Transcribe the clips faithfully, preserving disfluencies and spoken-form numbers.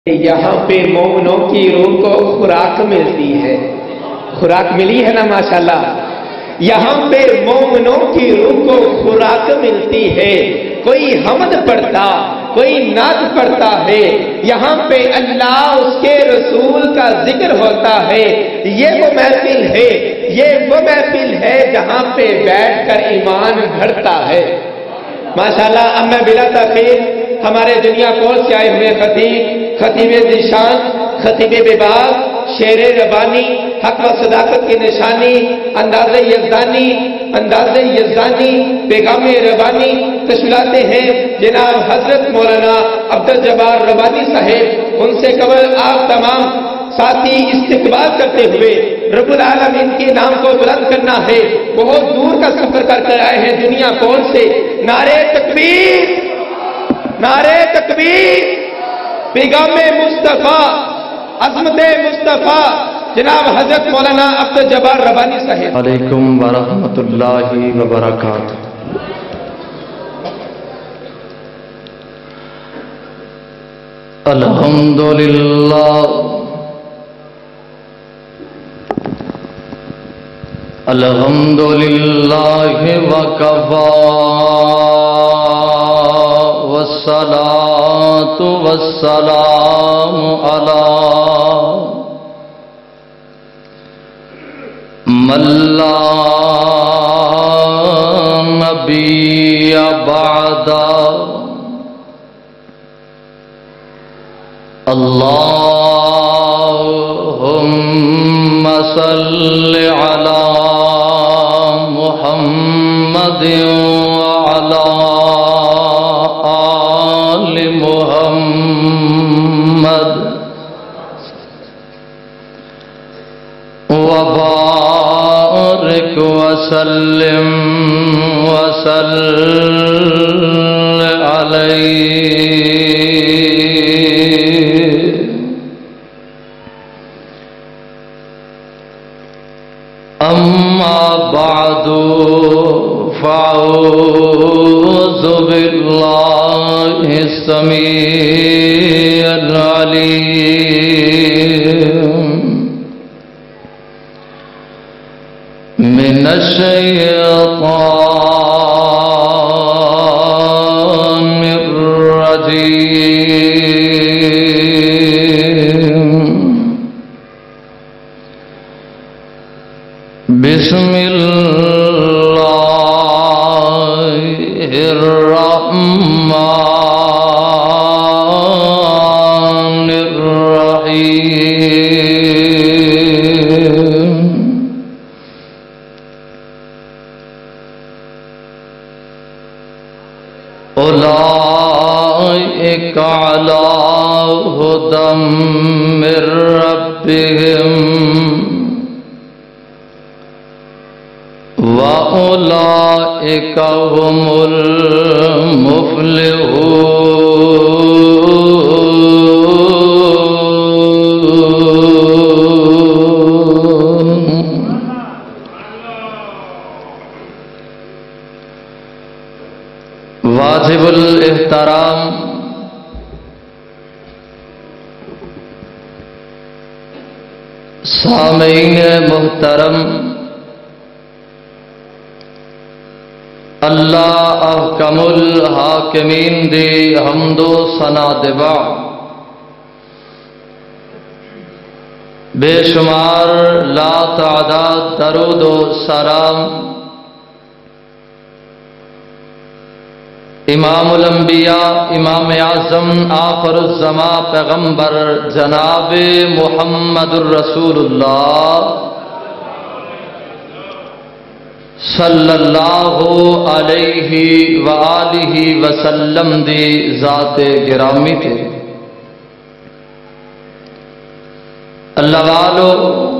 یہاں پہ مومنوں کی روح کو خوراک ملتی ہے. خوراک ملی ہے نا ماشاءاللہ. یہاں پہ مومنوں کی روح کو خوراک ملتی ہے. کوئی حمد پڑھتا، کوئی نعت پڑھتا ہے، یہاں پہ اللہ اس کے رسول کا ذکر ہوتا ہے. یہ وہ محفل ہے، یہ وہ محفل ہے جہاں پہ بیٹھ کر ایمان بڑھتا ہے. ماشاءاللہ. اب میں بلا تاخیر ہمارے دنیا کور سے آئے ہوئے خطیب خطیب ذیشان، خطیب بباغ، شیر ربانی، حق و صداقت کی نشانی، انداز یزدانی انداز یزدانی پیغام ربانی تشلاتے ہیں جناب حضرت مولانا عبدالجبار ربانی صاحب. ان سے قبل آپ تمام ساتھی استقبال کرتے ہوئے رب العالمین کے نام کو بلند کرنا ہے. بہت دور کا سفر کر کر آئے ہیں دنیا کون سے. نعرہ تکبیر، نعرہ تکبیر. پیغام مصطفیٰ، عظمت مصطفیٰ جناب حضرت مولانا عبدالجبار ربانی صاحب. علیکم ورحمۃ اللہ وبرکاتہ. الحمدللہ الحمدللہ وکفا والصلاة والسلام علی من لا نبی بعد. اللہم صل علی محمد وعلی آل محمد وبارک وسلم وسلم علیہ. اما بعد فاعوذ باللہ السمیع العلیم من الشیطان الرجیم. بسم اللہ الرحمن الرحیم. اولئک علی ھدی من ربہم وَأُولَئِكَ هُمُ الْمُفْلِحُونَ. واجب الاحترام سامعین محترم، اللہ احکم الحاکمین دی حمد و ثنا دبا. بے شمار لا تعداد درود و سلام امام الانبیاء، امام اعظم، آخر الزمان پیغمبر جناب محمد الرسول اللہ صلی اللہ علیہ وآلہ وسلم دی ذات گرامی تھے. اللہ والو،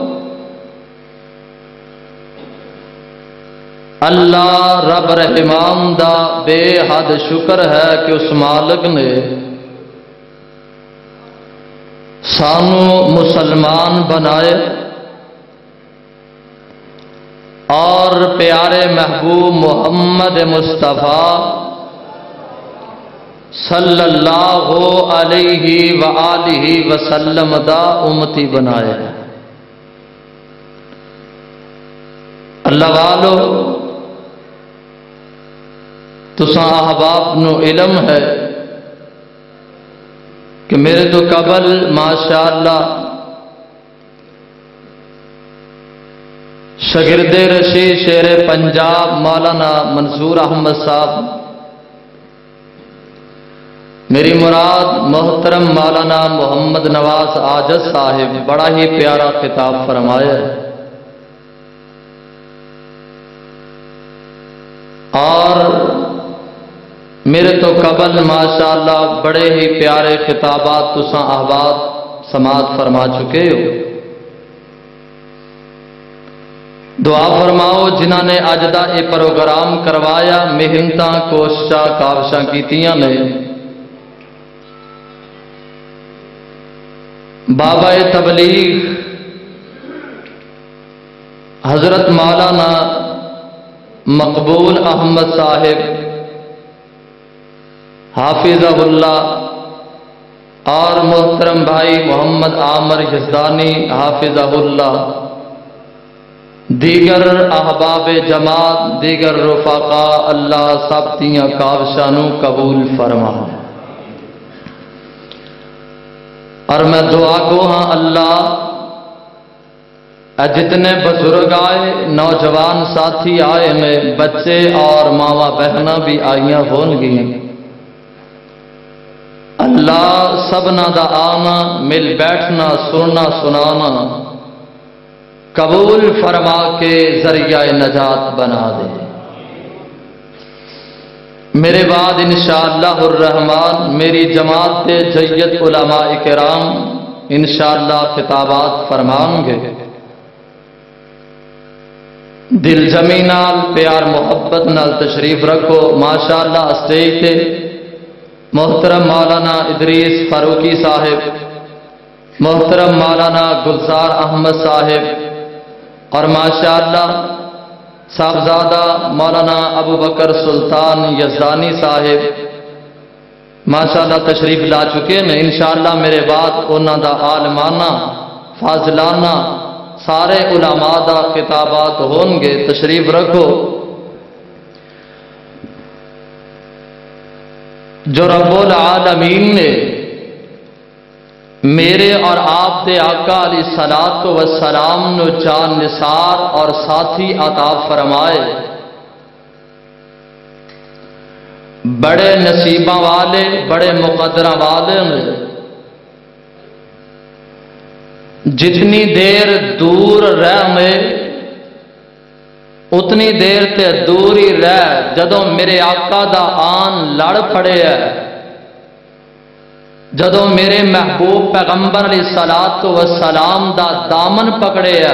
اللہ رب رحمان دا بے حد شکر ہے کہ اس مالک نے سانو مسلمان بنائے اور پیارے محبوب محمد مصطفیٰ صلی اللہ علیہ وآلہ وسلم دا امتی بنایا ہے۔ اللہ والو تساں احباب نو علم ہے کہ میرے تو قبل ماشاءاللہ شاگرد رشید شیر پنجاب مولانا منصور احمد صاحب، میری مراد محترم مولانا محمد نواز عاجز صاحب بڑا ہی پیارا خطاب فرمایا ہے، اور میرے تو قبل ماشاءاللہ بڑے ہی پیارے خطابات تساں احباب سماعت فرما چکے ہو۔ دعا فرماؤ جنہاں نے اج دا یہ پروگرام کروایا، محنتاں کوششاں کاوشاں کیتیاں نے، بابا تبلیغ حضرت مولانا مقبول احمد صاحب حافظہ اللہ اور محترم بھائی محمد عامر یزدانی حافظہ اللہ، دیگر احباب جماعت، دیگر رفقاء، اللہ سب تیاں کاوشانوں قبول فرما۔ اور میں دعا کو ہاں اللہ جتنے بزرگ آئے، نوجوان ساتھی آئے میں بچے اور ماواں بہناں بھی آئیاں ہون گی، اللہ سبنا دا آنا مل بیٹھنا سننا سنانا قبول فرما کے ذریعہ نجات بنا دے۔ میرے بعد انشاءاللہ الرحمن میری جماعت کے جید علماء کرام انشاءاللہ خطابات فرمان گے۔ دل جمی نال پیار محبت نال تشریف رکھو۔ ماشاءاللہ اسٹیج تے محترم مولانا ادریس فاروقی صاحب، محترم مولانا گلزار احمد صاحب، اور ماشاءاللہ صاحبزادہ مولانا ابو بکر سلطان یزدانی صاحب ماشاءاللہ تشریف لا چکے ہیں۔ انشاءاللہ میرے بعد انہاں دا عالمانہ فاضلانہ سارے علماء دا خطابات ہون گے، تشریف رکھو۔ جو رب العالمین نے میرے اور آپ دے آقا علیہ الصلوۃ والسلام نو جان نثار اور ساتھی عطا فرمائے، بڑے نصیباں والے بڑے مقدراں والے نے۔ جتنی دیر دور رہ میں اتنی دیر تے دور ہی رہ، جدوں میرے آقا دا آن لڑ پڑے ہے، جدوں میرے محبوب پیغمبر علیہ الصلوۃ والسلام دا دامن پکڑے ہے،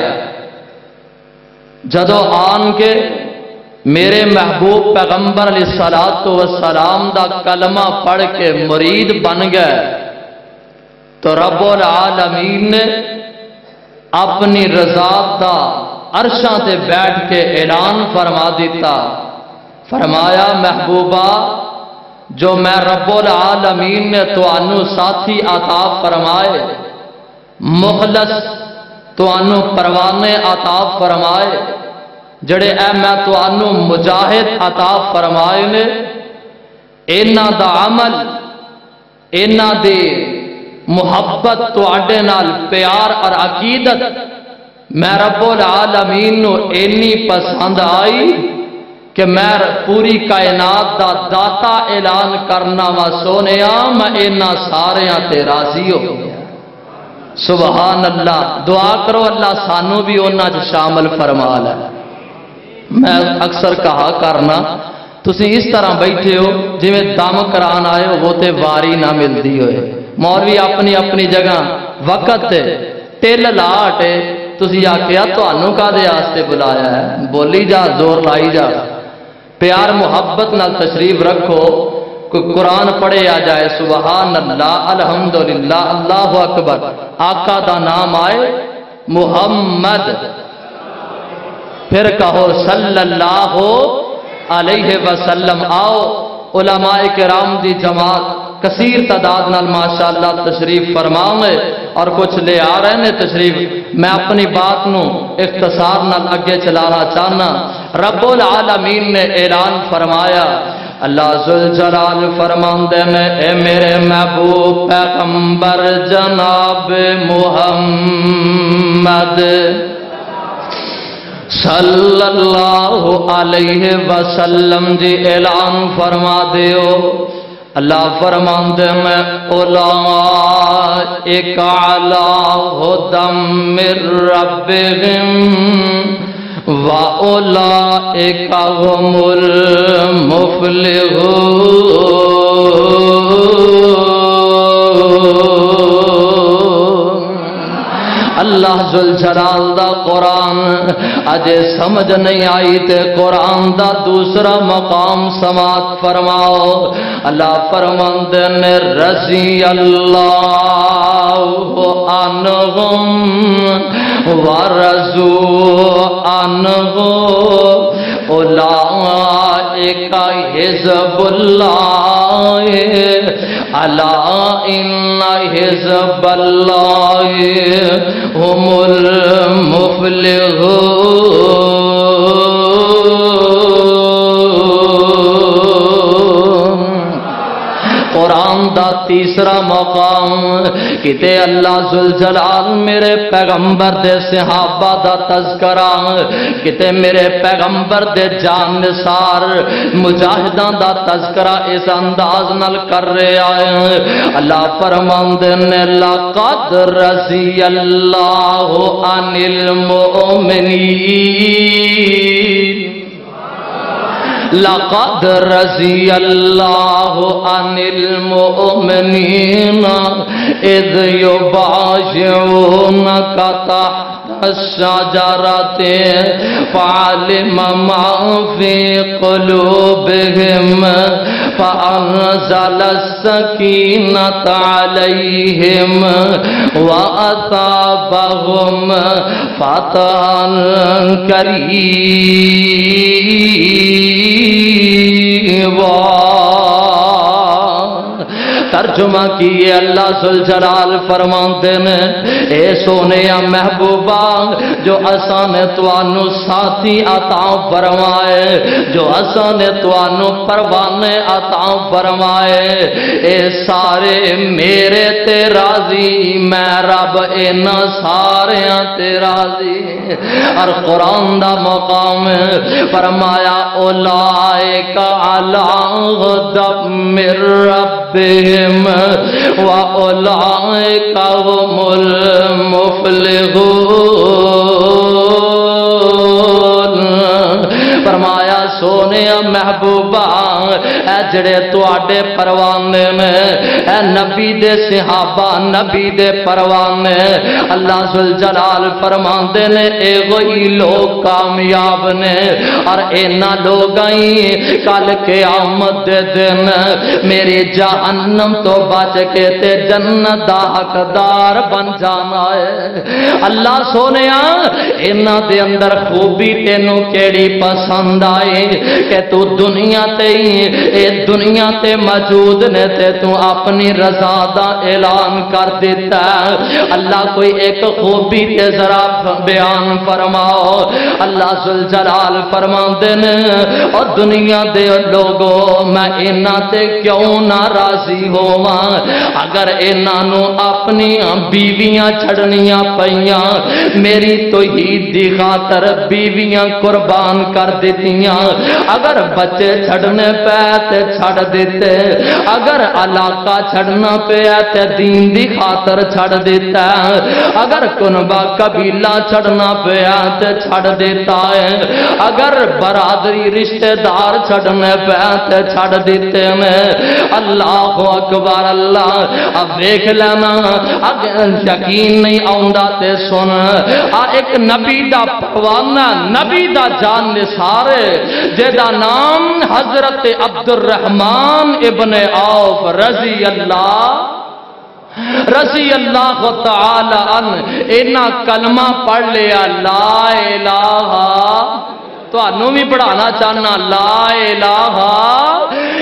جدوں آن کے میرے محبوب پیغمبر علیہ الصلوۃ والسلام دا کلمہ پڑھ کے مرید بن گئے، تو رب العالمین نے اپنی رضا دا عرشاں تے بیٹھ کے اعلان فرما دیتا، فرمایا محبوبہ جو میں رب العالمین نے توانو ساتھی عطا فرمائے، مخلص توانو پروانے عطا فرمائے، جڑے اے میں توانو مجاہد عطا فرمائے نے، اینا دا عمل اینا دی محبت تواڈے نال پیار اور عقیدت میں رب العالمین نو اینی پسند آئی کہ میں پوری کائنات دا داتا اعلان کرنا وا سونیا میں اینا ساریاں تے راضی ہو گیا۔ سبحان اللہ۔ دعا کرو اللہ سانو بھی انہاں چ شامل فرما لے۔ میں اکثر کہا کرنا تسی اس طرح بیٹھے ہو جی میں دم کران آئے ہو وہ تے واری نہ ملتی ہوئے، مولوی اپنی اپنی جگہ وقت تے ٹل لاٹے، تسی آکھیا تانوں کادے واسطے بلایا ہے، بولی جا زور لائی جا، پیار محبت نال تشریف رکھو، کوئی قرآن پڑھے آ جائے سبحان اللہ الحمدللہ اللہ اکبر، آقا دا نام آئے محمد، پھر کہو صلی اللہ علیہ وسلم، آؤ علماء کرام دی جماعت کثیر تعداد نال ماشاءاللہ تشریف فرماؤں اور کچھ لے آ رہے ہیں تشریف. میں اپنی بات نو اختصار نال اگے چلانا چاہنا. رب العالمین نے اعلان فرمایا، اللہ ذوالجلال فرماندے نے اے میرے محبوب پیغمبر جناب محمد صلی اللہ علیہ وسلم جی اعلان فرما دیو. اللہ فرماندے میں اولئک علی ھدی من ربہم وَأُولَئِكَ هُمُ الْمُفْلِحُونَ. اللہ ذوالجلال دا قرآن اجے سمجھ نہیں آئی تے قرآن دا دوسرا مقام سماعت فرماؤ. اللہ فرماندے نے رضی اللہ عنہم وَرَضُوا عَنْهُ أُولَئِكَ حِزْبُ اللَّهِ أَلَا إِنَّ حِزْبَ اللَّهِ هُمُ الْمُفْلِحُونَ. قرآن دا تیسرا مقام کتے اللہ ذوالجلال میرے پیغمبر دے صحابہ دا تذکرہ کتے میرے پیغمبر دے جان نثار مجاہدان دا تذکرہ اس انداز نل کر رہے آئے. اللہ فرماندے نے لَقَدْ رَضِيَ اللَّهُ عَنِ الْمُؤْمِنِينَ لَقَدْ رَضِيَ اللَّهُ عَنِ الْمُؤْمِنِينَ إِذْ يُبَايِعُونَكَ تَحْتَ الشَّجَرَةِ فَعَلِمَ مَا فِي قُلُوبِهِمْ فَأَنزَلَ السَّكِينَةَ عَلَيْهِمْ وَأَثَابَهُمْ فَتْحًا قَرِيبًا. ترجمہ کیے اللہ ذوالجلال فرماندے نے اے سونے محبوبہ جو اساں نے توانو ساتھی عطا فرمائے جو اساں نے توانو پروانے عطا فرمائے اے سارے میرے تے راضی میں رب اینا سارے تے راضی. اور قرآن دا مقام فرمایا اولائک علی ھدی من ربہم وَأُولَئِكَ هُمُ الْمُفْلِحُونَ. فرمایا سونے محبوبہ اے جڑے تواڈے پروانے نے اے نبی دے صحابہ نبی دے پروانے اللہ ذوالجلال فرماندے نے اے وہی لوگ کامیاب نے اور اینا لوگائی کل قیامت دے دن میری جہنم تو بچ کے تے جنت دا حقدار بن جانا ہے. اللہ سونیا اینا دے اندر خوبی تینوں کیڑی پسند آئے کہ تو دنیا تے اے دنیا تے موجود نے تے تو اپنی رضا دا اعلان کر دیتا ہے. اللہ کوئی ایک خوبی تے ذرا بیان فرماؤ. اللہ ذوالجلال فرماندے نے اور دنیا دے لوگوں میں اینا تے کیوں ناراضی ہوواں اگر اینا نو اپنی بیویاں چھڑنیاں پئیاں میری توحید دی خاطر بیویاں قربان کر دیتیاں اگر بچے چھڑنے پہ تے چھڑ دیتے اگر علاقہ چھڑنا پہ تے دین دی خاطر چھڑ دیتا اگر کنبہ قبیلہ چھڑنا پہ تے چھڑ دیتا ہے اگر برادری رشتہ دار چھڑنے پہ تے چھڑ دیتے ہیں. اللہ اکبر. اللہ اب دیکھ لینا اگر یقین نہیں آؤندا تے سن ایک نبی دا پروانہ نبی دا جان نثار جیدا نام حضرت عبد الرحمن ابن عوف رضی اللہ رضی اللہ تعالی عنہ اینا کلمہ پڑھ لیا لا الہ تو انہوں بھی پڑھانا چاہنا لا الہ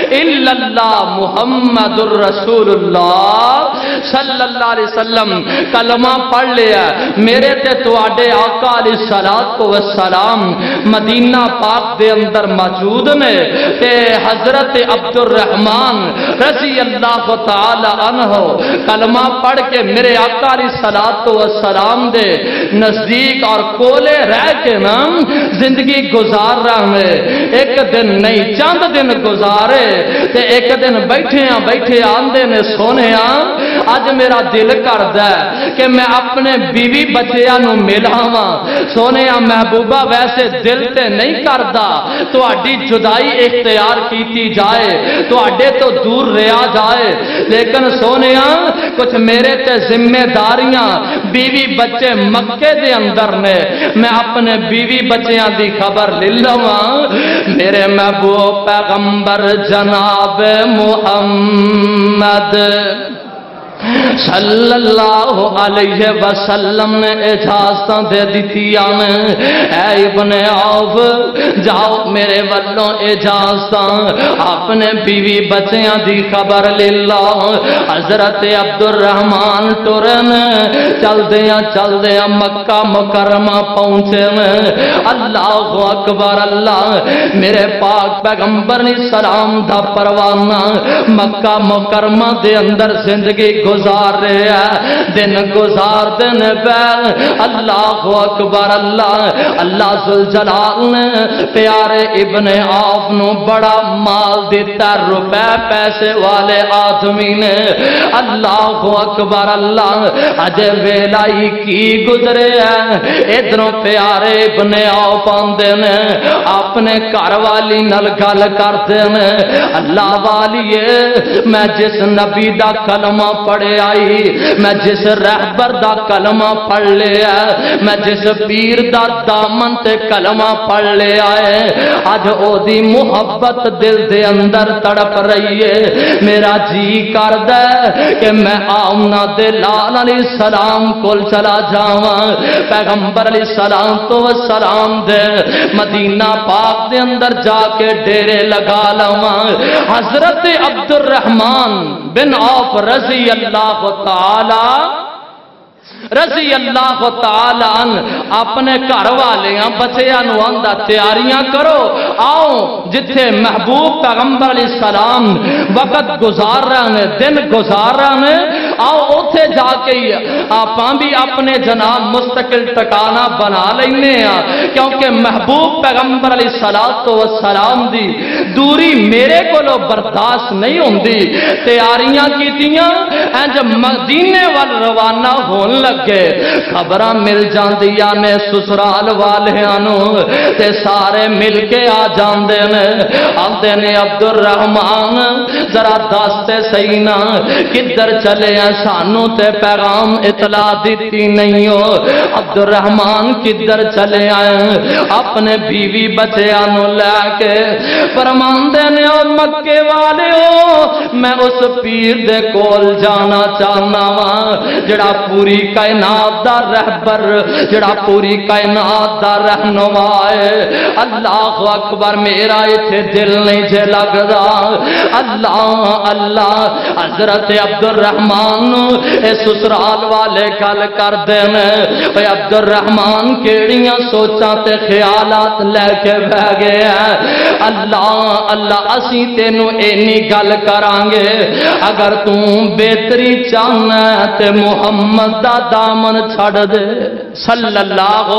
इल्लल्लाह मुहम्मदुर रसूलुल्लाह सल्लल्लाहु अलैहि वसल्लम कलमा पढ़ लिया मेरे ते तुहाडे आका अलैहिस्सलातु वस्सलाम मदीना पाक दे अंदर मौजूद ने ते हजरत अब्दुर रहमान रजी अल्लाह तआला अन्हु कलमा पढ़ के मेरे आका अलैहिस्सलातु वस्सलाम दे नजदीक और कोले रह के ना जिंदगी गुजार रहे हैं। एक दिन नहीं चंद दिन गुजारे ते एक दिन बैठे आ बैठे आंदे ने सोने अज मेरा दिल करदा कि मैं अपने बीवी बच्चियां नूं मिलावां। सोने महबूबा वैसे दिल ते नहीं करदा तुहाडी जुदाई इख्तियार कीती जाए तुहाडे तो दूर रहा जाए लेकिन सोने कुछ मेरे ते जिम्मेदारियां बीवी बच्चे मक्के दे अंदर ने मैं अपने बीवी बच्चियां दी खबर ले लवां। मेरे महबूब पैगंबर जनाब मुहम्मद सल्लल्लाहु अलैहि वसल्लम ने इजाजत दे दी ऐ इब्ने औफ जाओ मेरे वल्लों इजाजत अपने बीवी बच्चियां दी खबर ले लो। हजरत अब्दुर रहमान टुरन चलदियां चलदियां मक्का मुकरमा पहुंचे। अल्लाहु अकबर अल्लाह मेरे पाक पैगंबर ने सलाम दा परवाना मक्का मुकरमा दे अंदर जिंदगी गुजार रहे हैं दिन गुजार दिन बैल। अल्लाह अकबर अल्लाह अल्लाह जुल जलाल ने प्यारे इब्ने औफ नूं बड़ा माल दिता रुपए पैसे वाले आदमी ने। अल्लाह अकबर अल्लाह अजे वेलाई की गुजरे है इधरों प्यारे इब्ने औफ आंदे ने अपने घर वाली नल गल करते ने अल्लाह वालीए मैं जिस नबी दा कलमा पढ़े आई मैं जिस रहबर दा कलमा पढ़ लिया मैं जिस पीर दा दामन ते कलमा पढ़ लिया है अज ओदी मुहब्बत दिल दे अंदर तड़प रही है। मेरा जी करदा कि मैं आमना दे लाल अलैहिस्सलाम कोल चला जावां पैगंबर अलैहिस्सलाम तो सलाम दे मदीना पाक दे अंदर जाके डेरे लगा लवां। हजरत अब्दुर रहमान बिन औफ रजी अल्लाह ताला रजी अल्लाह ताला अपने घर वाले बच्चियां नूं आंदा तैयारियां करो आओ जिथे महबूब पैगंबर अलैहिस्सलाम वक्त गुजार रहे हैं दिन गुजार रहे हैं आओ उथे जाके आपां भी अपने जनाब मुस्तकिल ठिकाना बना लेने क्योंकि महबूब पैगंबर अलैहिस्सलातु वस्सलाम दी दूरी मेरे कोलों बर्दाश्त नहीं होंदी। तैयारियां कीतियां इंज मदीने वाल रवाना होन लगे खबर मिल जांदियां ने ससुराल वालियां नूं ते सारे मिल के आ जांदे ने आंदे ने अब्दुर रहमान जरा दस ते सही ना किधर चले हैं सानू ते पैगाम इतला दी नहीं हो। अब्दुर रहमान किधर चले आए अपने बीवी बच्चियां नूं लैके फरमांदे ने ओ मक्के वाले हो मैं उस पीर दे कोल जाना चाहना वा जड़ा पूरी कायनात दा रहबर जड़ा पूरी कायनात दा रहनुमा है। अल्लाह अकबर मेरा इथे दिल नहीं जे लगदा अल्लाह अल्लाह। हजरत अब्दुर रहमान ए ससुराल वाले गल करदे ने अब्दुर रहमान केड़ियां सोचां ते ख्यालात लैके बह गए हैं। अल्लाह अल्लाह असी तेनू इन्नी गल करांगे अगर तू बेहतरी चाहना ते मुहम्मद दा दामन छड़ दे सल्लल्लाहु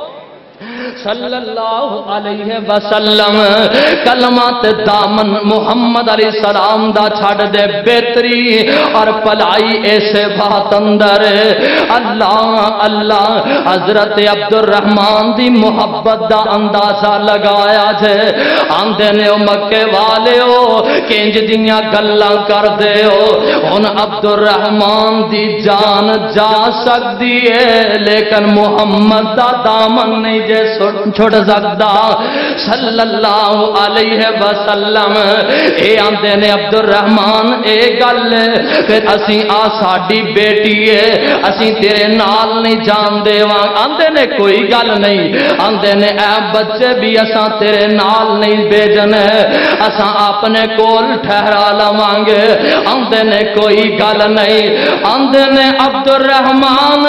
सल्लल्लाहु अलैहि वसल्लम कलमा ते दामन मुहम्मद अलैहिस्सलाम दा छड़ दे बेहतरी और भलाई ऐसे बात अंदर अल्लाह अल्लाह। हजरत अब्दुर रहमान दी मुहब्बत दा अंदाजा लगाया जे आंदे ने ओ मक्के वाले हो किंज दियां गल्लां करदे हो हुन अब्दुर रहमान दी जान जा सकदी है लेकिन मुहम्मद दा दामन नहीं जे छुड़ सकता। صلی اللہ علیہ وسلم اے آندے نے عبد الرحمان اے گل پھر اسی آ ساڈی بیٹی ہے اسی تیرے نال نہیں جان دیواں آندے نے کوئی گل نہیں آندے نے اے بچے بھی اساں تیرے نال نہیں بھیجن اساں اپنے کول ٹھہرا لواں گے آندے نے کوئی گل نہیں آندے نے عبد الرحمان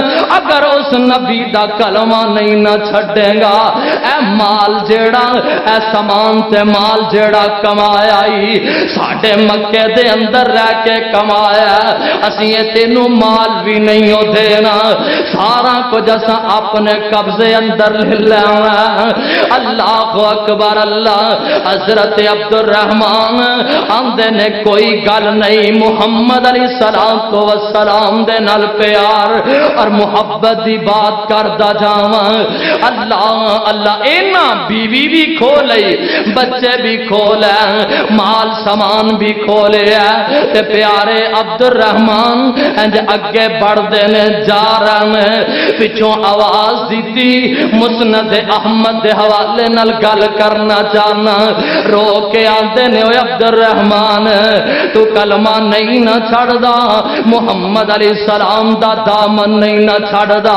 اگر اس نبی دا کلمہ نہیں نہ چھڈے گا اے مال جیڑا اے سامان تے مال جیڑا کمایا ہی ساڈے مکے دے اندر رہ کے کمایا اسی تینوں مال بھی نہیں ہو دینا سارا کچھ اساں اپنے قبضے اندر لے لینا اللہ اکبر اللہ حضرت عبد الرحمان آندے نے کوئی گل نہیں محمد علیہ السلام والسلام دے نال پیار اور محبت دی بات کردا جاواں اللہ اللہ اینا بیوی بھی کھولے بچے بھی کھولے مال سامان بھی کھولے تے پیارے عبد الرحمان انج اگے بڑھ دے نے جا رہے ہیں پچھوں آواز دیتی مسند احمد دے حوالے نال گل کرنا چاہنا رو کے آندے نے اوے عبد الرحمان تو کلمہ نہیں نہ چھڑدا محمد علیہ السلام دا دامن نہیں نہ چھڑدا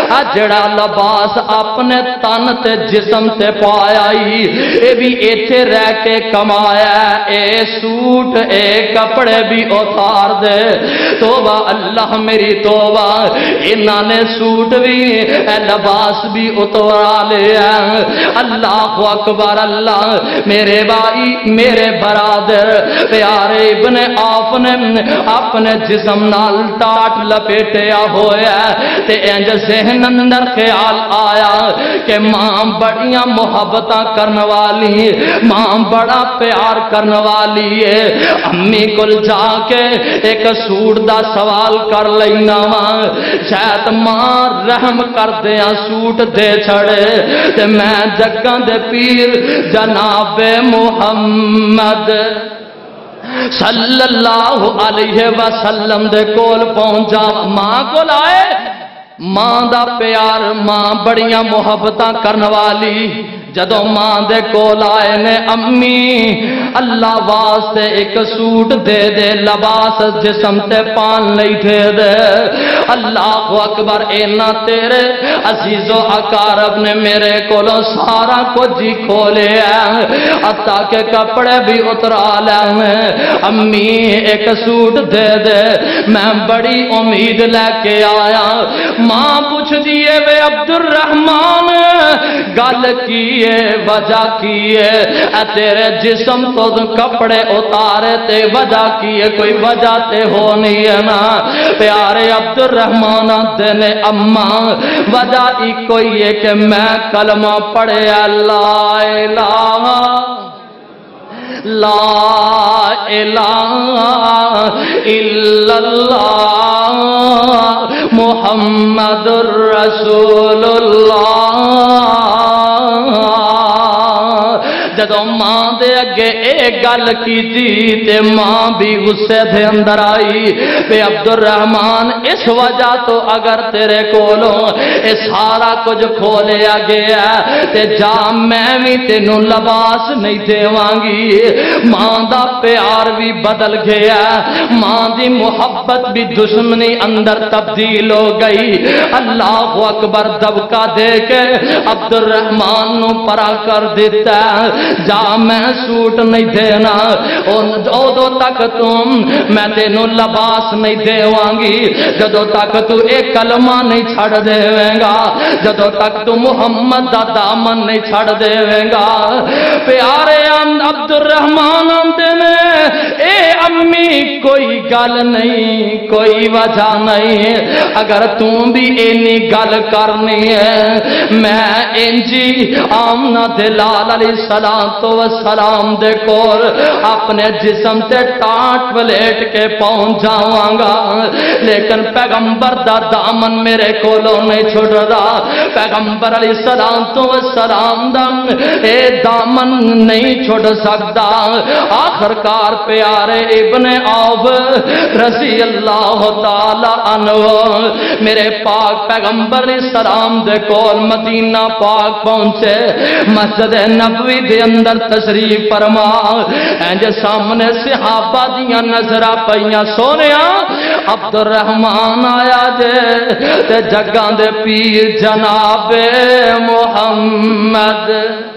جڑا لباس اپنے تن تے جسم تے پایا ہی اے بھی ایتھے رہ کے کمایا اے سوٹ اے کپڑے بھی اتار دے توبہ اللہ میری توبہ انہاں نے سوٹ بھی اے لباس بھی اتارا لیا اللہ اکبر اللہ میرے بھائی میرے برادر پیارے ابن عوف نے اپنے جسم نال ٹاٹ لپیٹیا ہویا تے انج ذہن اندر خیال آیا کہ ماں بڑیاں محبتاں کرنے والی ماں بڑا پیار کرنے والی ہے امی کل جا کے ایک سوٹ دا سوال کر لینا ماں شاید ماں رحم کر دیا سوٹ دے چھڑے تے میں جگاں دے پیر جناب محمد صلی اللہ علیہ وسلم دے کول پہنچا ماں کول آئے ماں دا پیار ماں بڑیاں محبتاں کرنے والی جدو ماں دے کول آئے نے امی اللہ واسطے ایک سوٹ دے دے لباس جسم تے پان نہیں دے دے اللہ اکبر اینا تیرے عزیز و اقارب نے میرے کولوں سارا کچھ ہی کھولے ہیں حتیٰ کہ کپڑے بھی اترا لے ہیں امی ایک سوٹ دے دے میں بڑی امید لے کے آیا ماں پوچھ دیئے وے عبد الرحمان گل کی وجہ کیے تیرے جسم تو کپڑے اتارے تے وجہ کیے کوئی وجہ تے ہونی ہے نا پیارے عبد الرحمان دینے اماں وجہ ہی کوئی ہے کہ میں کلمہ پڑھے لا الہ لا الہ الا اللہ محمد رسول اللہ جدو ماں دے اگے ایک گل کی تھی تے ماں بھی غصے دے اندر آئی پہ عبد الرحمان اس وجہ تو اگر تیرے کولوں اے سارا کچھ کھولیا گیا تے جا میں بھی تینوں لباس نہیں دیوانگی ماں دا پیار بھی بدل گیا ماں دی محبت بھی دشمنی اندر تبدیل ہو گئی اللہ اکبر دبکا دے کے عبد الرحمان نو پرا کر دیتا جا میں سوٹ نہیں دینا ادو تک تم میں تینوں لباس نہیں دیوانگی جدو تک تو ایک کلمہ نہیں چھڑ دیویں گا جدو تک تو محمد دا دامن نہیں چھڑ دیویں گا پیارے عبد الرحمان آندے نے اے امی کوئی گل نہیں کوئی وجہ نہیں اگر تم بھی اینی گل کرنی ہے میں انجی آمنہ دلال علیہ السلام تو السلام دے کو کول اپنے جسم تے ٹانٹ ولیٹ کے پہنچ جاواں گا، لیکن پیغمبر دا دامن میرے کولوں نہیں چھڑ رہا، پیغمبر علیہ السلام تو السلام دا اے دامن نہیں چھوڑ سکتا۔ آخر کار پیارے ابن عوف رضی اللہ تعالی عنہ میرے پاک پیغمبر علیہ السلام دے کول مدینہ پاک پہنچے، مسجد نبوی دے اندر تشریف فرما، انج سامنے صحابہ دیاں نظراں پئیاں، سونیا عبد الرحمن آیا جے تے جگاں دے پیر جناب محمد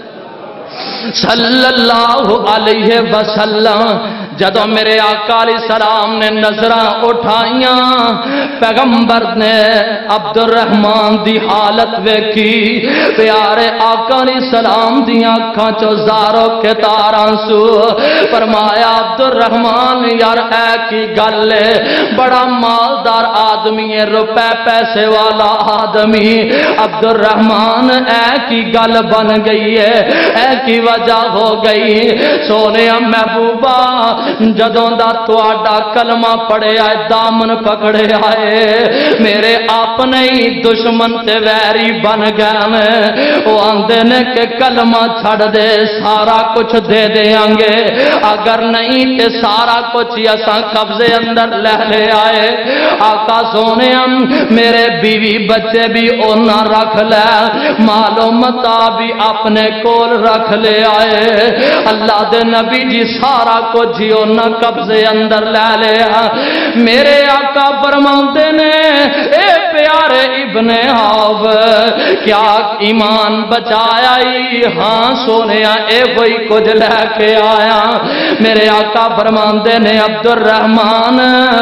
صلی اللہ علیہ وسلم۔ جدو میرے آقا علیہ السلام نے نظراں اٹھائیاں، پیغمبر نے عبد الرحمن دی حالت ویکھی، پیارے آقا علیہ السلام دی آنکھاں چو زارو کے تاراں سو، فرمایا عبد الرحمن یار اے کی گل ہے، بڑا مالدار آدمی ہے، روپے پیسے والا آدمی، عبد الرحمن اے کی گل بن گئی ہے، اے کی وجہ ہو گئی، سونے محبوبہ جدوں دا تواڈا کلمہ پڑھے آئے دامن پکڑے آئے، میرے اپنے ہی دشمن تے ویری بن گئے، وہ آندے نے کہ کلمہ چھڑ دے سارا کچھ دے دیاں گے، اگر نہیں تے سارا کچھ اساں قبضے اندر لے لے آئے۔ آقا سونے میرے بیوی بچے بھی اونا رکھ لے، مال و متا بھی اپنے کول رکھ لے آئے، اللہ دے نبی جی سارا کچھ ہی اونا قبضے اندر لے لیا۔ میرے آقا فرماتے نے اے پیارے ابن عوف کیا ایمان بچایا ہی؟ ہاں سونیا اے وہی کچھ لے کے آیا۔ میرے آقا فرماتے نے عبد الرحمن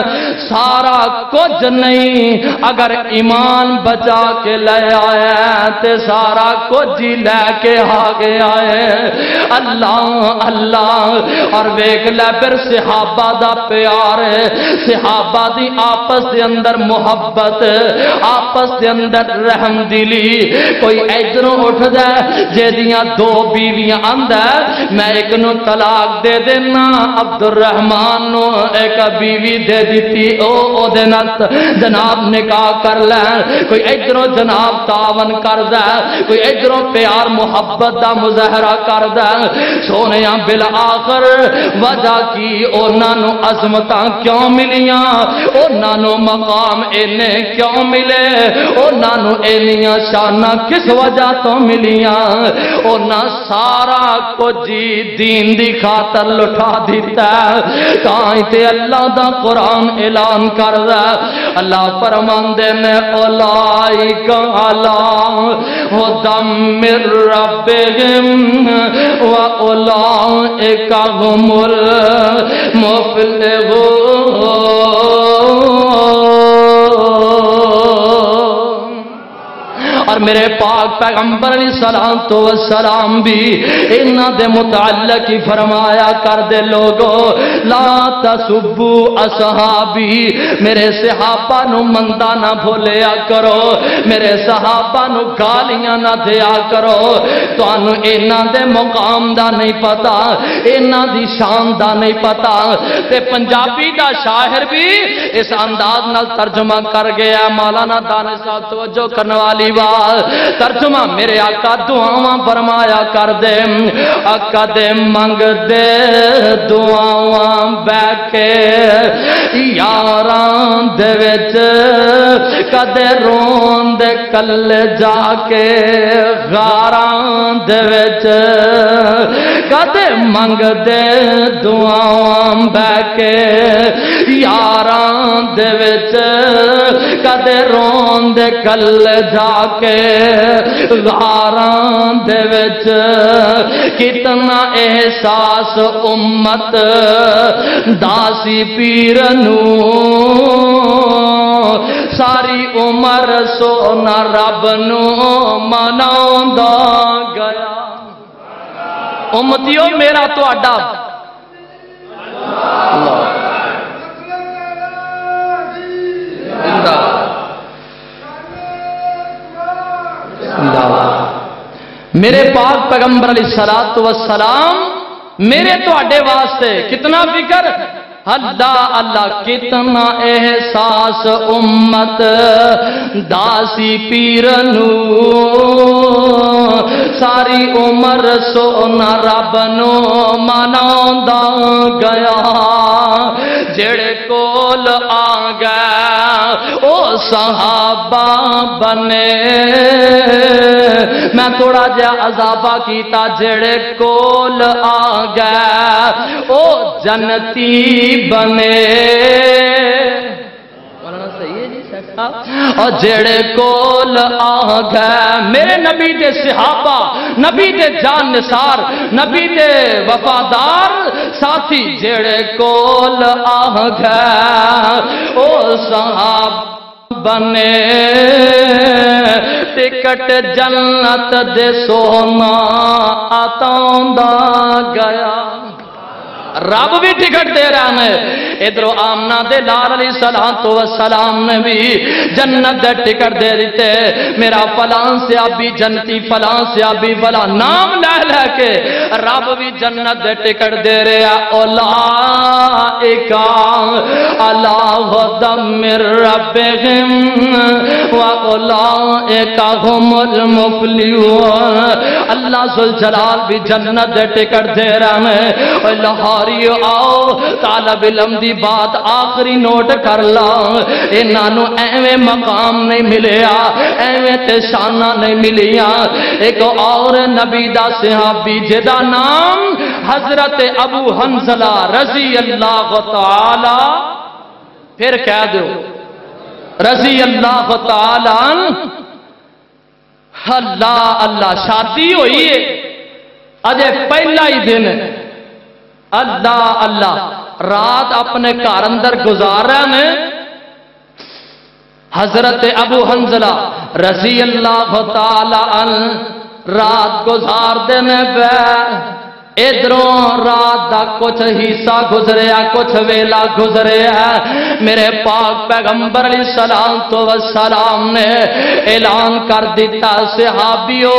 سارا کچھ نہیں، اگر ایمان بچا کے لے آیا تے سارا کچھ ہی لے کے آگے آئے۔ اللہ اللہ اور ویکھ لے پھر صحابہ دا پیار ہے، صحابہ دی آپس دے اندر محبت، آپس دے اندر رحم دلی، کوئی ادھروں اٹھ دے جے دیاں دو بیویاں آندا میں ایک نو طلاق دے دینا، عبد الرحمن نو ایک بیوی دے دیتی، او او دے نال جناب نکاح کر لے، کوئی ادھروں جناب تعاون کر دے، کوئی ادھروں پیار محبت دا مظاہرہ کر دے۔ سونیاں بالآخر وجہ کی اونا نو عظمتاں کیوں ملیاں، اونا نو مقام اینے کیوں ملے، اونا نو اینیاں شانہ کس وجہ تو ملیاں، اونا سارا کچھ دین دی خاطر لٹھا دیتا ہے۔ تائیں تے اللہ دا قرآن اعلان کر دا، اللہ فرماندے نے اولائک علی ھدی من ربہم و اولائک هم اور میرے پاک پیغمبر علیہ السلام بھی انہاں دے متعلق ہی فرمایا کر دے لوگو لا تسبوا اصحابی، میرے صحابہ نو مندہ نہ بھولیا کرو، میرے صحابہ نو گالیاں نہ دیا کرو، تو انہوں انہاں دے مقام دا نہیں پتا، انہاں دی شان دا نہیں پتا۔ تے پنجابی دا شاعر بھی اس انداز نال ترجمہ کر گیا، مولانا دانش صاحب توجہ کرنے والی بات ترجمہ میرے آقا دعاواں فرمایا کر دے، آقا دے منگ دے دعاواں بیٹھے یاران دے وچ کدے رون دے کل جا کے غاران دے وچ کدے منگ دے دعاواں بیٹھے یاران دے وچ کدے رون دے کل جا کے غاران دے وچ کتنا احساس امت داسی پیر نو ساری عمر سونا رب نو مناوندا گیا۔ امتیو میرا تو اڈا میرے پاک پیغمبر علیہ الصلوۃ والسلام میرے تو اڈے واسطے کتنا فکر اللہ اللہ کتنا احساس امت داسی پیرنو ساری عمر سونا رب نو مناوندا گیا جڑے کول آ گیا او صحابہ بنے میں تھوڑا جا عذابہ کیتا جڑے کول آ گیا او جنتی بنے مولانا صحیح ہے جی صاحب اور جڑے کول آ گئے میرے نبی دے صحابہ نبی دے جان نثار نبی دے وفادار ساتھی جڑے کول آ گئے او صحابہ بنے ٹکٹ جنت دے سونا آتاوندا گیا رب بھی ٹکٹ دے رہا ہے ادھر آمنہ دے لال علیہ السلام نے بھی جنت دے ٹکٹ دے دیتے میرا فلان سے ابھی جنتی فلان سے ابھی فلان نام لے لے کے رب بھی جنت دے ٹکٹ دے رہا اولائکا اللہ دمر ربہم و اولائکا ہم المفلیون اللہ ذوالجلال بھی جنت دے ٹکٹ دے رہا ہے لاہور آؤ طالب علم دی بات آخری نوٹ کر لا انہوں ایویں مقام نہیں ملیا ایویں تے شانہ نہیں ملیا ایک اور نبی دا صحابی جدا نام حضرت ابو حنظلہ رضی اللہ تعالی پھر کہہ دو رضی اللہ تعالی اللہ اللہ شادی ہوئی ہے اجے پہلا ہی دن اللہ اللہ رات اپنے گھر اندر گزار رہے ہیں حضرت ابو حنظلہ رضی اللہ تعالی عنہ رات گزار دینے پہ ادھروں رات دا کچھ حصہ گزریا کچھ ویلا گزریا میرے پاک پیغمبر علیہ السلام تو والسلام نے اعلان کر دیتا صحابیو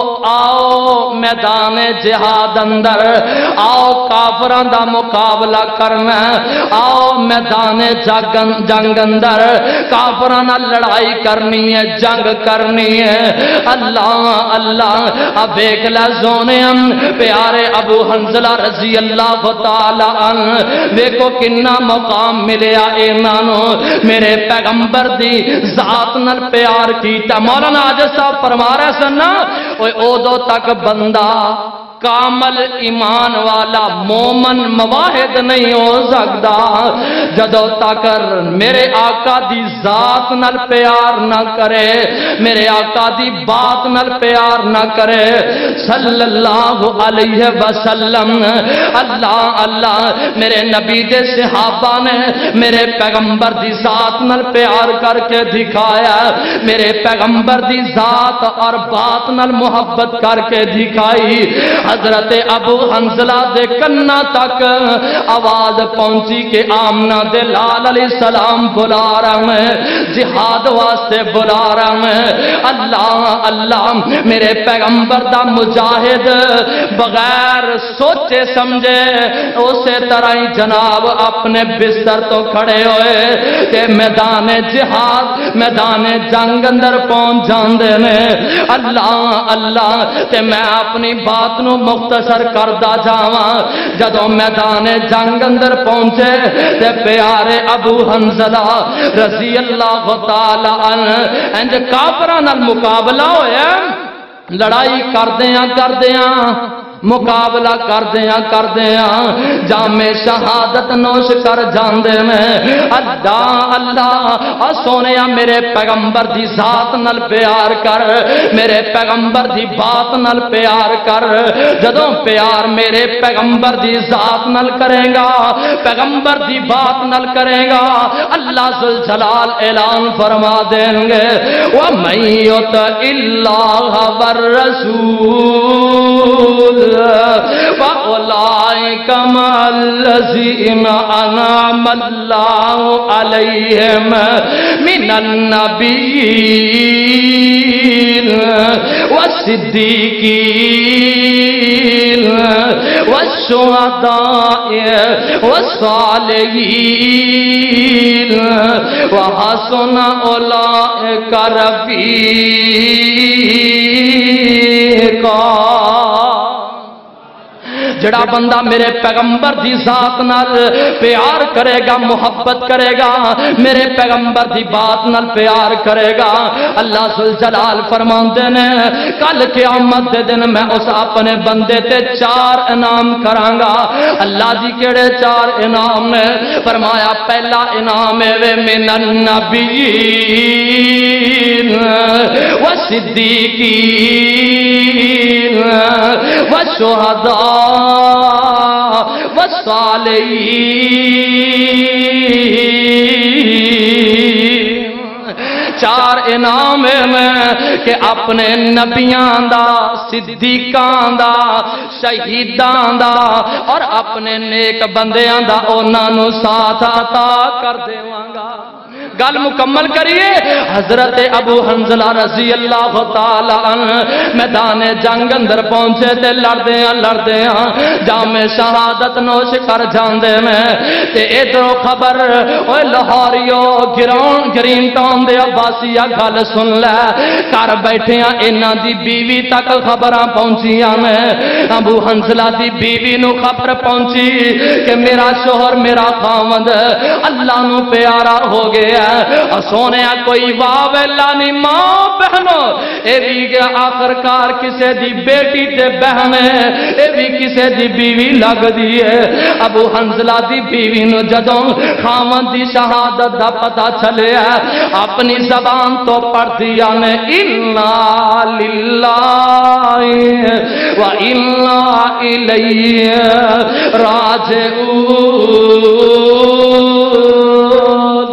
آؤ میدان جہاد اندر آؤ کافران دا مقابلہ کرنا آؤ میدان جنگ اندر کافران لڑائی کرنی ہے جنگ کرنی ہے اللہ اللہ اب ایک لحظونے ہم پیارے ابو حنظلہ رضی اللہ تعالی عنہ دیکھو کنا مقام ملیا اینانو میرے پیغمبر دی ذات نال پیار کیتا مولانا عاجز صاحب فرما رہے سننا اوہ اودو تک بندہ کامل ایمان والا مومن مواحد نہیں ہو سکتا جدو تک میرے آقا دی ذات نال پیار نہ کرے میرے آقا دی بات نال پیار نہ کرے صلی اللہ علیہ وسلم اللہ اللہ میرے نبی دے صحابہ نے میرے پیغمبر دی ذات نال پیار کر کے دکھایا میرے پیغمبر دی ذات اور بات نال محبت کر کے دکھائی حضرت ابو حنظلہ دے کنا تک آواز پہنچی کہ آمنہ دے لال علیہ السلام بلا رہا ہے جہاد واسطے بلا رہا ہے اللہ اللہ میرے پیغمبر دا مجاہد بغیر سوچے سمجھے اسے طرح ہی جناب اپنے بستر تو کھڑے ہوئے کہ میدان جہاد میدان جنگ اندر پہنچ جاندے نے اللہ اللہ تے میں اپنی بات نو مختصر کردہ جاواں جدوں میدان جنگ اندر پہنچے تے پیارے ابو حنظلہ رضی اللہ تعالی عنہ انج کافراں نال مقابلہ ہویا لڑائی کردیاں کردیاں مقابلہ کر دیا کر دیا جامع شہادت نوش کر جاندے میں اللہ اللہ سونیا میرے پیغمبر دی ذات نال پیار کر میرے پیغمبر دی بات نال پیار کر جدوں پیار میرے پیغمبر دی ذات نال کرے گا پیغمبر دی بات نال کرے گا اللہ ذوالجلال اعلان فرما دیں گے وَمَن يُطِعِ اللَّهَ وَالرَّسُولَ فَأُولَئِكَ مَعَ الَّذِينَ أَنْعَمَ اللَّهُ عَلَيْهِمْ مِنَ النَّبِيِّينَ وَالصِّدِّيقِينَ والشهداء والصالحين وحسن أولئك رفيقا۔ جڑا بندہ میرے پیغمبر دی ذات نال پیار کرے گا، محبت کرے گا، میرے پیغمبر دی بات نال پیار کرے گا، اللہ ذوالجلال فرماندے نے کل قیامت دے دن میں اس اپنے بندے تے چار انعام کراں گا۔ اللہ جی کیڑے چار انعام نے؟ فرمایا پہلا انعام ہے من النبیین والصدیقین والشہداء والصالحین۔ چار انعام میں کہ اپنے نبیاں دا، صدیقاں دا، شہیداں دا اور اپنے نیک بندیاں دا انہاں نو ساتھ عطا کر دیواں گا۔ گل مکمل کریے۔ حضرت ابو حنظلہ رضی اللہ تعالی عنہ میدان جنگ اندر پہنچے تے لڑدے ہیں لڑدے ہیں جام شہادت نوش کر جاندے میں تے ادھر خبر اوے لاہوریو گراؤن گرین ٹاؤن دے عباسیہ گل سن لے کر بیٹھے ہیں انہاں دی بیوی تک خبراں پہنچیاں میں۔ ابو حنظلہ دی بیوی نو خبر پہنچی کہ میرا شوہر میرا خاوند اللہ نو پیارا ہو گیا، سونے کوئی واہ ویلا نہیں ماں بہنوں اے بھی آخر کار کسے دی بیٹی تے بہن ہے، اے بھی کسے دی بیوی لگ دی ہے۔ ابو حنظلہ دی بیوی نو جدوں خاوند دی شہادت دا پتہ چلے ہے اپنی زبان تو پڑھ دیا نے انا للہ و انا الیہ راجعون۔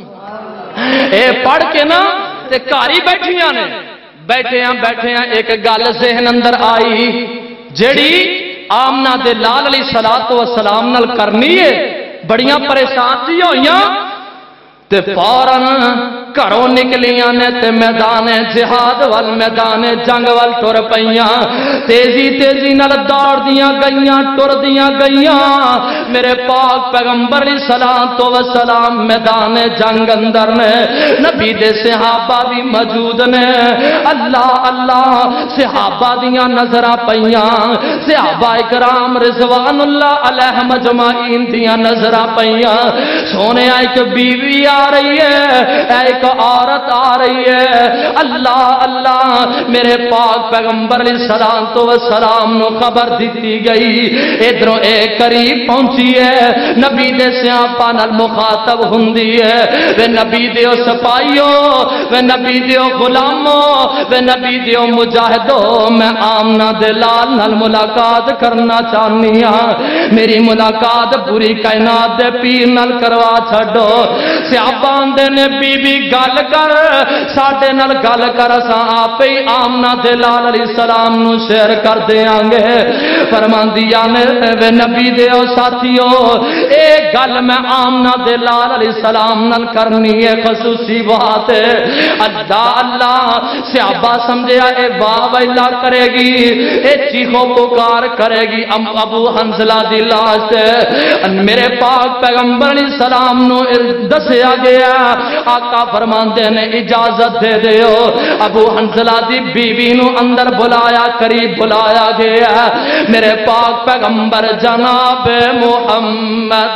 اے پڑھ کے نا تے کاری بیٹھیاں نے بیٹھے ہیں بیٹھے ہیں ایک گل ذہن اندر آئی جیڑی آمنہ دے لال علیہ الصلوۃ والسلام نال کرنی ہے۔ بڑیاں پریشان سی ہوئیاں تے فوراً گھروں نکلیاں نے تے میدان جہاد وال میدان جنگ وال ٹر پئیاں، تیزی تیزی نال دوڑ دیاں گئیاں ٹر دیاں گئیاں۔ میرے پاک پیغمبر علیہ الصلوۃ والسلام میدان جنگ اندر نے، نبی دے صحابہ بھی موجود نے۔ اللہ اللہ صحابہ دیاں نظراں پئیاں، صحابہ کرام رضوان اللہ علیہم اجمعین دیاں نظراں پئیاں۔ سونے ایک بیوی آ رہی ہے، ایک عورت آ رہی ہے۔ اللہ اللہ میرے پاک پیغمبر علیہ الصلوۃ والسلام نو خبر دیتی گئی ادھروں اے قریب پہنچی ہے، نبی دے صحابہ نال مخاطب ہوندی ہے، وے نبی دے سپاہیو، وے نبی دے غلامو، وے نبی دے مجاہدو، میں آمنہ دے لال نال ملاقات کرنا چاہنی ہاں، میری ملاقات پوری کائنات دے پیر نال کروا چھڈو۔ صحابہ دے نے بی بی گل کر ساڈے نال گل کر اساں آپ ہی آمنہ دے لال علیہ السلام نو شیئر کر دیاں گے۔ فرماندیاں نے وے نبی دے او ساتھیو اے گل میں آمنہ دے لال علیہ السلام نال کرنی ہے خصوصی بات ہے۔ اللہ اللہ صحابہ سمجھیا اے واہ ویلا کرے گی، اے چیخو پکار کرے گی ابو حنظلہ دی لاش تے۔ میرے پاک پیغمبر علیہ السلام نو دسیا گیا آقا فرماندے نے اجازت دے دیو۔ ابو حنظلہ دی بیوی نو اندر بلایا، قریب بلایا گیا۔ میرے پاک پیغمبر جناب محمد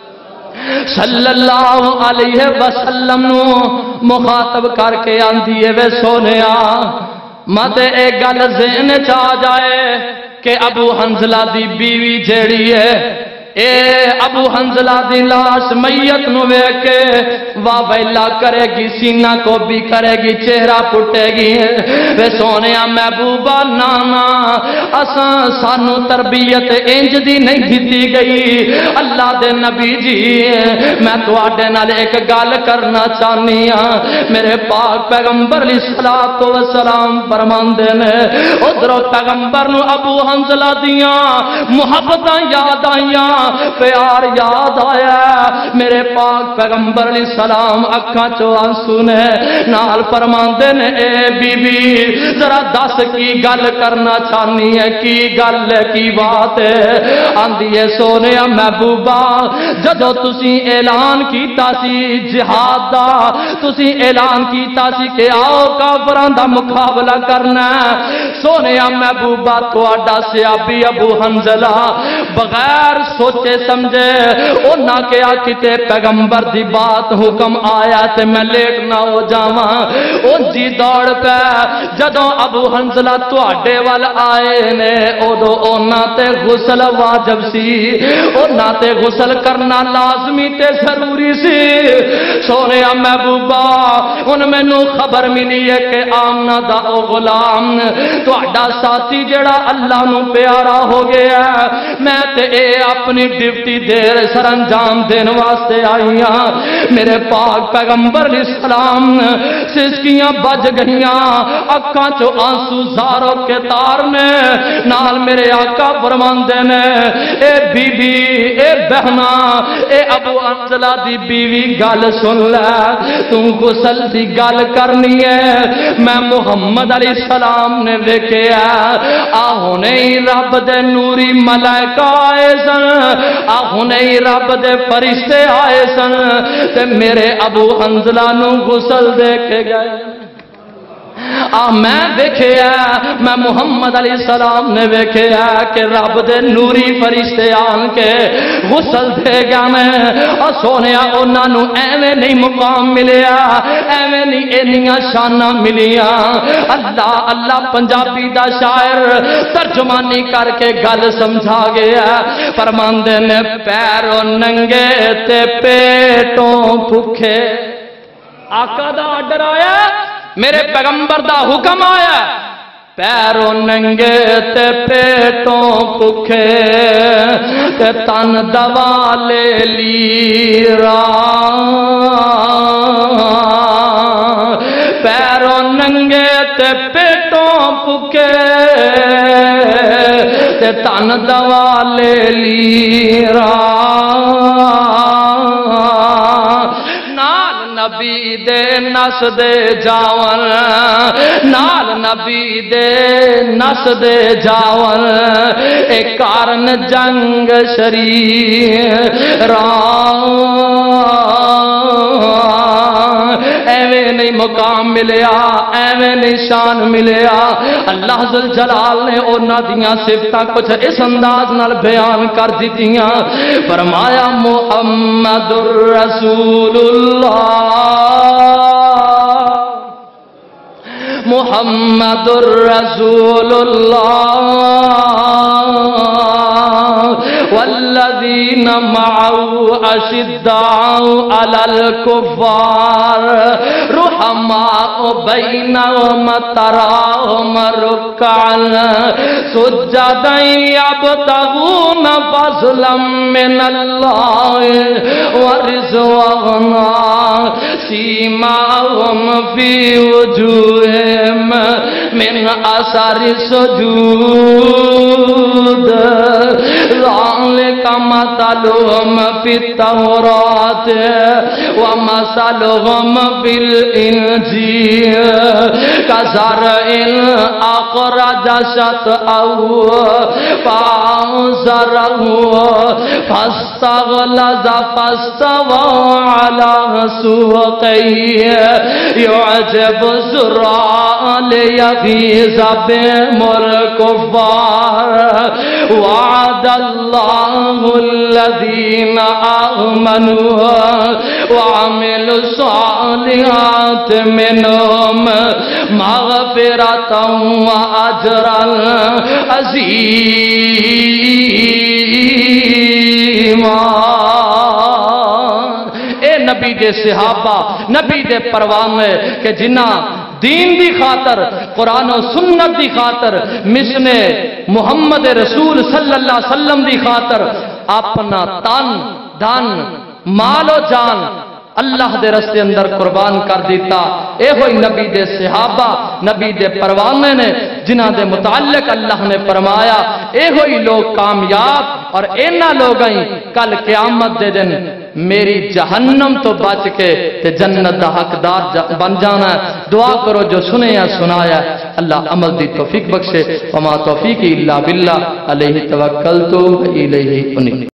صلی اللہ علیہ وسلم نو مخاطب کر کے آندی ہے وے سونیا مت اے گل ذہن چا جائے کہ ابو حنظلہ دی بیوی جیڑی ہے اے ابو حنظلہ دی لاش میت نو ویکھ کے واہ ویلا کرے گی، سینہ کو بھی کرے گی، چہرہ پٹے گی۔ وے سونیا محبوبہ نانا اساں سانو تربیت انج دی نہیں دتی گئی۔ اللہ دے نبی جی میں تواڈے نال ایک گل کرنا چاہنی ہاں۔ میرے پاک پیغمبر علیہ الصلوۃ والسلام فرماندے نے ادھروں پیغمبر نو ابو حنظلہ دیاں محبتاں یاد آئیاں، پیار یاد آیا میرے پاک پیغمبر علیہ السلام اکھاں چو آنسو نے نال فرماندے نے اے بی بی ذرا دس کی گل کرنا چاہنی ہے کی گل ہے کی بات ہے آندی ہے سونے محبوبہ جدو تسی اعلان کیتا سی جہاد دا تسی اعلان کیتا سی کہ آؤ کافران دا مقابلہ کرنا سونے محبوبہ تہاڈا صحابی ابو حنزلہ بغیر سوچے سمجھے انہاں کہا کتے پیغمبر دی بات حکم آیا تے میں لیٹ نہ ہو جاواں اون جی دوڑ پہ جدوں ابو حنزلہ تواڈے وال آئے نے اودو انہاں تے غسل واجب سی انہاں تے غسل کرنا لازمی تے ضروری سی سونے محبوبہ ان مینوں خبر ملی ہے کہ آمنہ دا او غلام تواڈا ساتھی جڑا اللہ نو پیارا ہو گیا میں تے اے اپنی ڈیوٹی دیر سر انجام دین واسطے آئی ہاں میرے پاک پیغمبر علیہ السلام سسکیاں بج گئیاں اکھاں چو آنسو زارو کے تار نے نال میرے آقا فرماندے نے اے بی بی اے بہنا اے ابو حنزلہ دی بیوی گل سن لے تو غسل دی گل کرنی ہے میں محمد علیہ السلام نے ویکھیا آ ہنے رب دے نوری ملائکہ آئے سن آ ہنے رب دے فرشتے آئے سن تے میرے ابو حنزلہ نو غسل دے کے گئے آ میں دیکھیا میں محمد علیہ السلام نے دیکھیا کہ رب دے نوری فرشتے آن کے غسل دے گا میں اور سونیا انہاں نو ایویں نہیں مقام ملیا ایویں نہیں اینیاں شاناں ملیاں اللہ اللہ پنجابی دا شاعر ترجمانی کر کے گل سمجھا گیا فرماندے نے پیروں ننگے تے پیٹوں بھوکے آقا دا آرڈر آیا میرے پیغمبر دا حکم آیا پیروں ننگے تے پیٹوں بھوکے تے تن دوا لے لیرا پیروں ننگے تے پیٹوں بھوکے تے تن دوا لے لیرا نبی دے نس دے جاون نال نبی دے نس دے جاون اے کارن جنگ شریر ایویں نہیں مقام ملیا ایویں نہیں شان ملیا اللہ ذل جلال نے انہاں دیاں صفتاں کچھ اس انداز نال بیان کر دتیاں فرمایا محمد الرسول اللہ محمد الرسول اللہ والذین معه اشداء علی الکفار رحماء بینہم تراہم رکعا سجدا یبتغون فضلا من اللہ ورضوانا سیماہم فی وجوہہم من اثر السجود ذالک مثلهم فی التوراۃ ومثلهم فی الانجیل کزرع اخرج شطأه فآزره فاستغلظ فاستوى على سوقه يعجب الزراع ليغيظ بهم الكفار وعد الله الذين آمنوا وعملوا الصالحات منهم مغفرة وأجرا عظيما اے نبی دے صحابہ نبی دے پروانے کہ جنہ دین دی خاطر قرآن و سنت دی خاطر مشن محمد رسول صلی اللہ علیہ وسلم دی خاطر اپنا تن دھن مال و جان اللہ دے رستے اندر قربان کر دیتا اے ہوئی نبی دے صحابہ نبی دے پروانے نے جنہ دے متعلق اللہ نے فرمایا اے ہوئی لوگ کامیاب اور اینا لوگ آئیں کل قیامت دے دن میری جہنم تو بچ کے تے جنت دا حقدار بن جانا ہے۔ دعا کرو جو سنے یا سنایا اللہ عمل دی توفیق بخشے۔ وما توفیقی الا باللہ علیہ توکلت و الیہ انیب۔